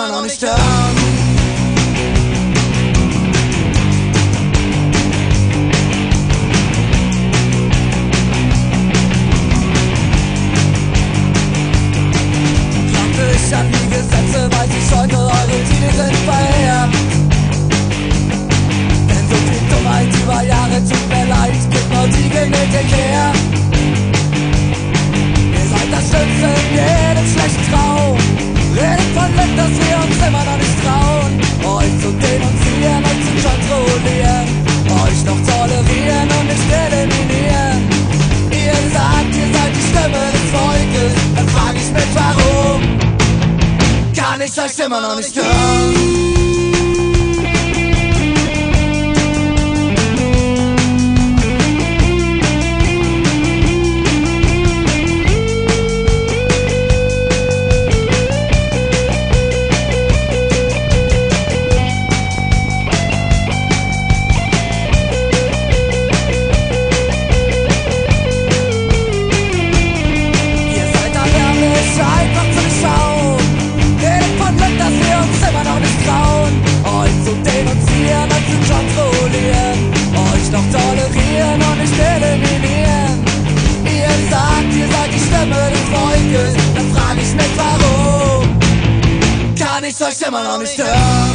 immer noch nicht hören. Glaube ich an die Gesetze, weiß ich heute, eure Ziele sind verheert. Denn so viel Dummheit über Jahre, tut mir leid, gibt nur die Genetik her. Ihr seid das Schlimmste in jedem schlechten Traum. Redet von Glück, dass wir uns immer noch nicht trauen, euch zu denunzieren und zu kontrollieren, euch noch tolerieren und nicht eliminieren. Ihr sagt, ihr seid die Stimme des Volkes, dann frag ich mich warum kann ich euch immer noch nicht hören. Einfach zu schauen, redet von Glück, dass wir uns immer noch nicht trauen, euch zu denunzieren und zu kontrollieren, euch noch tolerieren und nicht eliminieren. Ihr sagt, ihr seid die Stimme des Volkes, dann frag ich mich warum kann ich euch immer noch nicht hören.